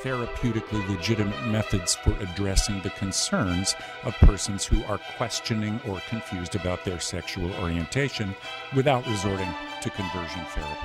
therapeutically legitimate methods for addressing the concerns of persons who are questioning or confused about their sexual orientation without resorting to conversion therapy.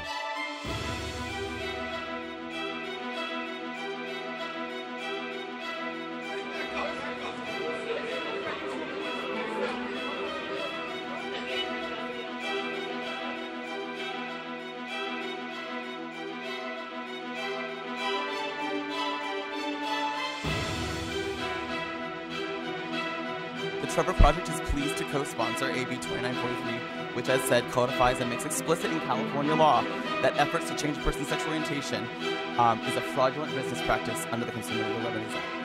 The Trevor Project is pleased to co-sponsor AB 2943, which, as said, codifies and makes explicit in California law that efforts to change a person's sexual orientation is a fraudulent business practice under the Consumer Legal Remedies Act.